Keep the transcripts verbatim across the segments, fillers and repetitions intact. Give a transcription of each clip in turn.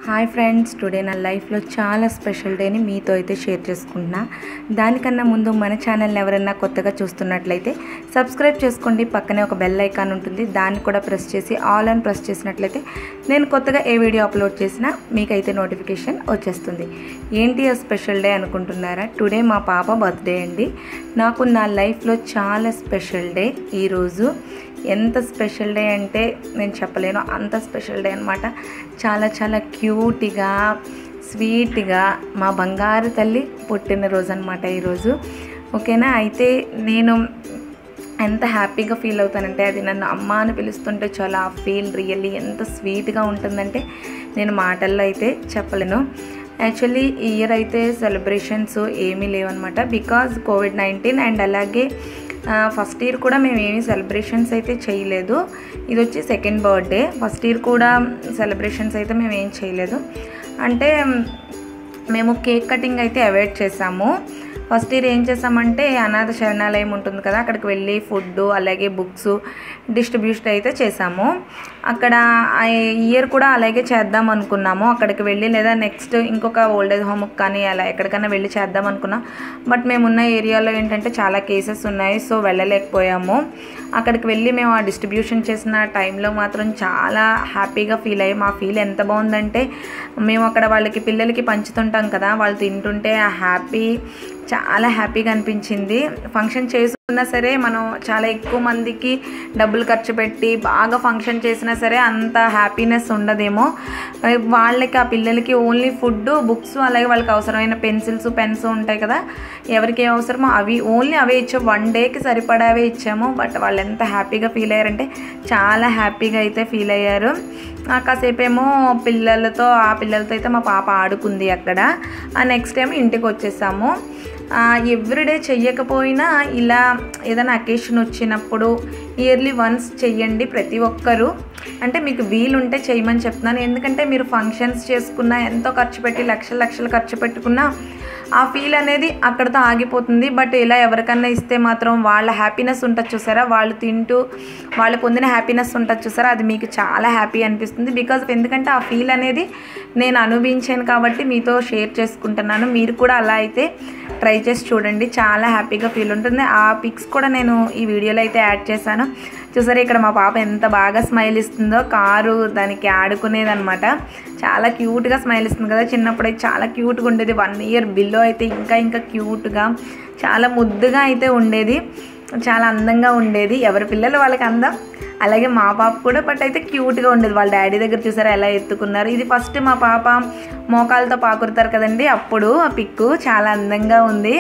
Hi friends, today నా లైఫ్లో చాలా స్పెషల్ డేని మీతో అయితే షేర్ చేసుకుంటున్నా. దానికన్నా ముందు మన ఛానల్ని ఎవరైనా కొత్తగా చూస్తున్నట్లయితే సబ్స్క్రైబ్ చేసుకోండి. పక్కనే ఒక బెల్ ఐకాన్ ఉంటుంది, దాన్ని కూడా ప్రెస్ చేసి ఆల్ అని ప్రెస్ చేసినట్లయితే నేను కొత్తగా ఏ వీడియో అప్లోడ్ చేసినా మీకైతే నోటిఫికేషన్ వచ్చేస్తుంది. ఏంటి ఆ స్పెషల్ డే అనుకుంటున్నారా? టుడే మా పాప బర్త్డే అండి. నాకు నా లైఫ్లో చాలా స్పెషల్ డే ఈరోజు. ఎంత స్పెషల్ డే అంటే నేను చెప్పలేను, అంత స్పెషల్ డే అనమాట. చాలా చాలా క్యూట్గా స్వీట్గా మా బంగారు తల్లి పుట్టినరోజు అనమాట ఈరోజు. ఓకేనా? అయితే నేను ఎంత హ్యాపీగా ఫీల్ అవుతానంటే, అది నన్ను అమ్మ అని పిలుస్తుంటే చాలా ఆ ఫీల్ రియల్లీ ఎంత స్వీట్గా ఉంటుందంటే నేను మాటల్లో అయితే చెప్పలేను. యాక్చువల్లీ ఈ ఇయర్ అయితే సెలబ్రేషన్స్ ఏమీ లేవన్నమాట, బికాజ్ కోవిడ్ నైన్టీన్. అండ్ అలాగే ఫస్ట్ ఇయర్ కూడా మేము ఏమీ సెలబ్రేషన్స్ అయితే చేయలేదు. ఇది వచ్చి సెకండ్ బర్త్డే. ఫస్ట్ ఇయర్ కూడా సెలబ్రేషన్స్ అయితే మేము ఏం చేయలేదు. అంటే మేము కేక్ కటింగ్ అయితే అవాయిడ్ చేసాము. ఫస్ట్ ఇయర్ ఏం చేసామంటే అనాథ శరణాలయం ఉంటుంది కదా, అక్కడికి వెళ్ళి ఫుడ్ అలాగే బుక్స్ డిస్ట్రిబ్యూషన్ అయితే చేసాము. అక్కడ ఇయర్ కూడా అలాగే చేద్దాం అనుకున్నాము. అక్కడికి వెళ్ళి లేదా నెక్స్ట్ ఇంకొక ఓల్డేజ్ హోమ్కి కానీ అలా ఎక్కడికైనా వెళ్ళి చేద్దాం అనుకున్నాం. బట్ మేమున్న ఏరియాలో ఏంటంటే చాలా కేసెస్ ఉన్నాయి, సో వెళ్ళలేకపోయాము. అక్కడికి వెళ్ళి మేము ఆ డిస్ట్రిబ్యూషన్ చేసిన టైంలో మాత్రం చాలా హ్యాపీగా ఫీల్ అయ్యాం. మా ఫీల్ ఎంత బాగుందంటే, మేము అక్కడ వాళ్ళకి పిల్లలకి పంచుతుంటాం కదా, వాళ్ళు తింటుంటే ఆ హ్యాపీ చాలా హ్యాపీగా అనిపించింది. ఫంక్షన్ చేసుకున్నా సరే మనం చాలా ఎక్కువ మందికి డబ్బులు ఖర్చు పెట్టి బాగా ఫంక్షన్ చేసినా సరే అంత హ్యాపీనెస్ ఉండదేమో. వాళ్ళకి ఆ పిల్లలకి ఓన్లీ ఫుడ్, బుక్స్ అలాగే వాళ్ళకి అవసరమైన పెన్సిల్స్ పెన్స్ ఉంటాయి కదా, ఎవరికి ఏ అవసరమో అవి ఓన్లీ అవే ఇచ్చాము. వన్ డేకి సరిపడావే ఇచ్చాము. బట్ వాళ్ళు ఎంత హ్యాపీగా ఫీల్ అయ్యారంటే చాలా హ్యాపీగా అయితే ఫీల్ అయ్యారు. కాసేపు ఏమో పిల్లలతో ఆ పిల్లలతో అయితే మా పాప ఆడుకుంది అక్కడ. ఆ నెక్స్ట్ టైం ఇంటికి వచ్చేసాము. ఎవ్రీడే చెయ్యకపోయినా ఇలా ఏదైనా అకేషన్ వచ్చినప్పుడు ఇయర్లీ వన్స్ చెయ్యండి ప్రతి ఒక్కరూ. అంటే మీకు వీలుంటే చేయమని చెప్తున్నాను. ఎందుకంటే మీరు ఫంక్షన్స్ చేసుకున్నా, ఎంతో ఖర్చు పెట్టి లక్షలు లక్షలు ఖర్చు పెట్టుకున్నా ఆ ఫీల్ అనేది అక్కడితో ఆగిపోతుంది. బట్ ఇలా ఎవరికన్నా ఇస్తే మాత్రం వాళ్ళ హ్యాపీనెస్ ఉంటుంది చూసారా, వాళ్ళు తింటూ వాళ్ళు పొందిన హ్యాపీనెస్ ఉంటుంది చూసారా, అది మీకు చాలా హ్యాపీ అనిపిస్తుంది. బికాజ్ ఎందుకంటే ఆ ఫీల్ అనేది నేను అనుభవించాను కాబట్టి మీతో షేర్ చేసుకుంటున్నాను. మీరు కూడా అలా అయితే ట్రై చేసి చూడండి, చాలా హ్యాపీగా ఫీల్ ఉంటుంది. ఆ పిక్స్ కూడా నేను ఈ వీడియోలో అయితే యాడ్ చేశాను. చూసారా ఇక్కడ మా పాప ఎంత బాగా స్మైల్ ఇస్తుందో, కారు దానికి ఆడుకునేదనమాట. చాలా క్యూట్గా స్మైల్ ఇస్తుంది కదా. చిన్నప్పుడు అయితే చాలా క్యూట్గా ఉండేది. వన్ ఇయర్ బిలో అయితే ఇంకా ఇంకా క్యూట్గా చాలా ముద్దుగా అయితే ఉండేది, చాలా అందంగా ఉండేది. ఎవరి పిల్లలు వాళ్ళకి అందం, అలాగే మా పాప కూడా. బట్ అయితే క్యూట్గా ఉండేది. వాళ్ళ డాడీ దగ్గర చూసారా ఎలా ఎత్తుకున్నారు. ఇది ఫస్ట్ మా పాప మోకాలతో పాకురుతారు కదండి, అప్పుడు ఆ పిక్కు చాలా అందంగా ఉంది.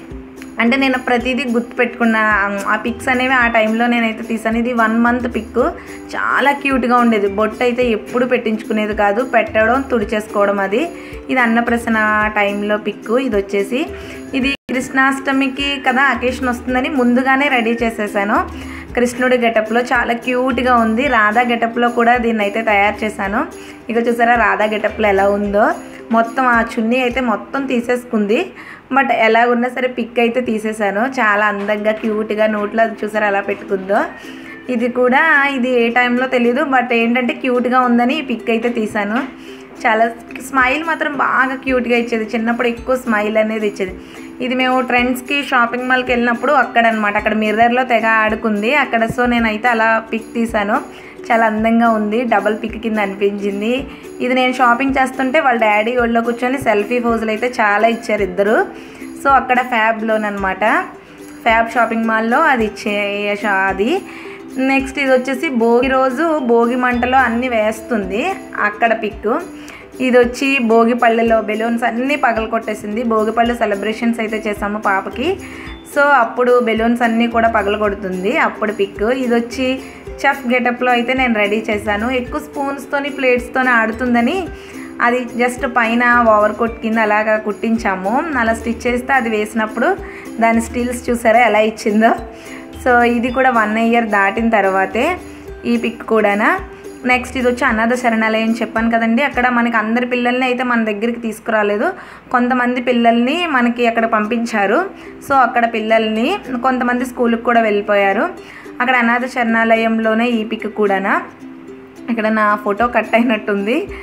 అంటే నేను ప్రతిదీ గుర్తుపెట్టుకున్న ఆ పిక్స్ అనేవి ఆ టైంలో నేనైతే తీసాను. ఇది వన్ మంత్ పిక్, చాలా క్యూట్గా ఉండేది. బొట్టు అయితే ఎప్పుడు పెట్టించుకునేది కాదు, పెట్టడం తుడిచేసుకోవడం. అది ఇది అన్నప్రసన్న టైంలో పిక్. ఇది వచ్చేసి ఇది కృష్ణాష్టమికి కదా అకేషన్ వస్తుందని ముందుగానే రెడీ చేసేసాను. కృష్ణుడి గెటప్లో చాలా క్యూట్గా ఉంది. రాధా గెటప్లో కూడా దీన్ని అయితే తయారు చేశాను. ఇక చూసారా రాధా గెటప్లో ఎలా ఉందో. మొత్తం ఆ చున్నీ అయితే మొత్తం తీసేసుకుంది. బట్ ఎలా ఉన్నా సరే పిక్ అయితే తీసేసాను. చాలా అందంగా క్యూట్గా నోట్లో చూసారా ఎలా పెట్టుకుందో. ఇది కూడా ఇది ఏ టైంలో తెలీదు, బట్ ఏంటంటే క్యూట్గా ఉందని ఈ పిక్ అయితే తీసాను. చాలా స్మైల్ మాత్రం బాగా క్యూట్గా ఇచ్చేది. చిన్నప్పుడు ఎక్కువ స్మైల్ అనేది ఇచ్చేది. ఇది మేము ట్రెండ్స్కి షాపింగ్ మాల్కి వెళ్ళినప్పుడు అక్కడ అనమాట, అక్కడ మిర్రర్లో తెగ ఆడుకుంది అక్కడ. సో నేనైతే అలా పిక్ తీసాను. చాలా అందంగా ఉంది, డబల్ పిక్ కింద అనిపించింది. ఇది నేను షాపింగ్ చేస్తుంటే వాళ్ళ డాడీ ఒళ్ళో కూర్చొని సెల్ఫీ పోజులు అయితే చాలా ఇచ్చారు ఇద్దరు. సో అక్కడ ఫ్యాబ్లోనమాట, ఫ్యాబ్ షాపింగ్ మాల్లో అది ఇచ్చే అది. నెక్స్ట్ ఇది వచ్చేసి భోగి రోజు భోగి మంటలో అన్నీ వేస్తుంది అక్కడ పిక్. ఇది వచ్చి భోగి పళ్ళలో బెలూన్స్ అన్నీ పగల కొట్టేసింది. భోగిపళ్ళు సెలబ్రేషన్స్ అయితే చేసాము పాపకి, సో అప్పుడు బెలూన్స్ అన్నీ కూడా పగల కొడుతుంది అప్పుడు పిక్. ఇది వచ్చి చెఫ్ గెటప్లో అయితే నేను రెడీ చేశాను. ఎక్కువ స్పూన్స్తోని ప్లేట్స్తోని ఆడుతుందని అది జస్ట్ పైన ఓవర్ కోట్ కింద అలాగా కుట్టించాము. అలా స్టిచ్ చేస్తే అది వేసినప్పుడు దాని స్టిల్స్ చూసారా ఎలా ఇచ్చిందో. సో ఇది కూడా వన్ ఇయర్ దాటిన తర్వాతే ఈ పిక్ కూడానా. నెక్స్ట్ ఇది వచ్చి అనాథ శరణాలయం చెప్పాను కదండి, అక్కడ మనకి అందరి పిల్లల్ని అయితే మన దగ్గరికి తీసుకురాలేదు, కొంతమంది పిల్లల్ని మనకి అక్కడ పంపించారు. సో అక్కడ పిల్లల్ని కొంతమంది స్కూల్కి కూడా వెళ్ళిపోయారు. అక్కడ అనాథ శరణాలయంలోనే ఈ పిక్ కూడానా. ఇక్కడ నా ఫోటో కట్ అయినట్టుంది.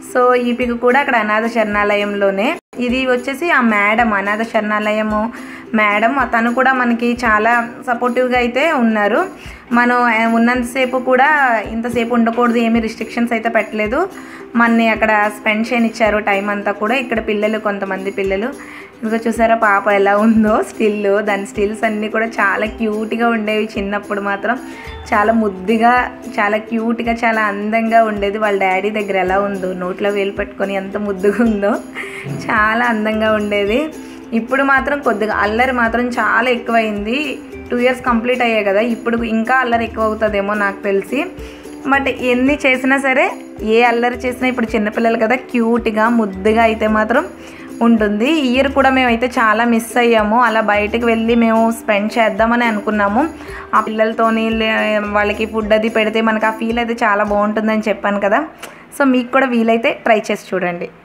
సో ఈ పిక్ కూడా అక్కడ అనాథ శరణాలయంలోనే. ఇది వచ్చేసి ఆ మేడం, అనాథ శరణాలయము మేడం, తను కూడా మనకి చాలా సపోర్టివ్గా అయితే ఉన్నారు. మనం ఉన్నంతసేపు కూడా ఇంతసేపు ఉండకూడదు, ఏమీ రిస్ట్రిక్షన్స్ అయితే పెట్టలేదు. మనని అక్కడ స్పెండ్ చేయనిచ్చారు టైం అంతా కూడా. ఇక్కడ పిల్లలు, కొంతమంది పిల్లలు, ఇంకా చూసారా పాప ఎలా ఉందో స్టిల్. దాని స్టిల్స్ అన్నీ కూడా చాలా క్యూట్గా ఉండేవి. చిన్నప్పుడు మాత్రం చాలా ముద్దుగా, చాలా క్యూట్గా, చాలా అందంగా ఉండేది. వాళ్ళ డాడీ దగ్గర ఎలా ఉందో, నోట్లో వేలు పెట్టుకొని ఎంత ముద్దుగా ఉందో, చాలా అందంగా ఉండేది. ఇప్పుడు మాత్రం కొద్దిగా అల్లరి మాత్రం చాలా ఎక్కువైంది. టూ ఇయర్స్ కంప్లీట్ అయ్యాయి కదా, ఇప్పుడు ఇంకా అల్లరి ఎక్కువ అవుతుందేమో నాకు తెలిసి. బట్ ఎన్ని చేసినా సరే, ఏ అల్లరి చేసినా ఇప్పుడు చిన్నపిల్లలు కదా, క్యూట్గా ముద్దుగా అయితే మాత్రం ఉంటుంది. ఈ ఇయర్ కూడా మేమైతే చాలా మిస్ అయ్యాము. అలా బయటకు వెళ్ళి మేము స్పెండ్ చేద్దామని అనుకున్నాము. ఆ పిల్లలతోని వాళ్ళకి ఫుడ్ అది పెడితే మనకు ఆ ఫీల్ అయితే చాలా బాగుంటుందని చెప్పాను కదా. సో మీకు కూడా వీలైతే ట్రై చేసి చూడండి.